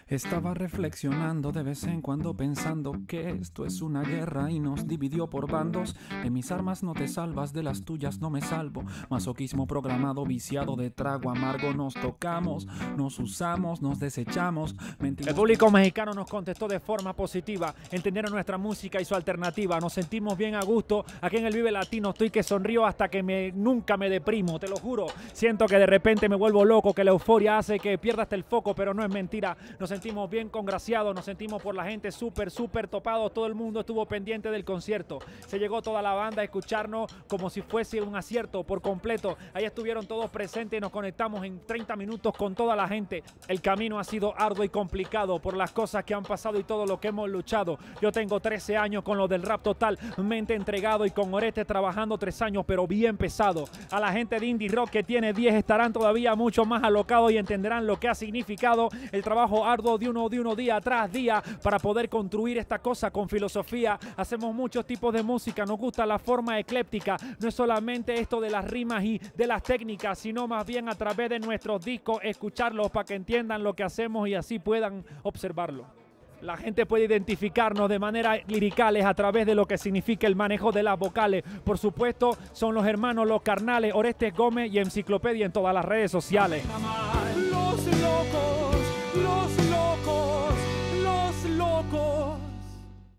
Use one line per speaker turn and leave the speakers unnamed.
Estaba reflexionando de vez en cuando pensando que esto es una guerra y nos dividió por bandos. De mis armas no te salvas, de las tuyas no me salvo. Masoquismo programado, viciado de trago amargo. Nos tocamos, nos usamos, nos desechamos.
El público mexicano nos contestó de forma positiva, entendieron nuestra música y su alternativa. Nos sentimos bien a gusto. Aquí en el Vive Latino estoy que sonrío hasta que nunca me deprimo, te lo juro. Siento que de repente me vuelvo loco, que la euforia hace que pierda hasta el foco, pero no es mentira. Nos sentimos bien congraciados, nos sentimos por la gente súper topados. Todo el mundo estuvo pendiente del concierto. Se llegó toda la banda a escucharnos como si fuese un acierto por completo. Ahí estuvieron todos presentes y nos conectamos en 30 minutos con toda la gente. El camino ha sido arduo y complicado por las cosas que han pasado y todo lo que hemos luchado. Yo tengo 13 años con lo del rap totalmente entregado y con Oreste trabajando 3 años, pero bien pesado. A la gente de Indie Rock que tiene 10 estarán todavía mucho más alocados y entenderán lo que ha significado el trabajo arduo de uno día tras día para poder construir esta cosa con filosofía. Hacemos muchos tipos de música, nos gusta la forma ecléptica. No es solamente esto de las rimas y de las técnicas, sino más bien a través de nuestros discos escucharlos para que entiendan lo que hacemos y así puedan observarlo. La gente puede identificarnos de manera liricales a través de lo que significa el manejo de las vocales. Por supuesto, son los hermanos Los Carnales, Orestes Gómez y Enciclopedia en todas las redes sociales.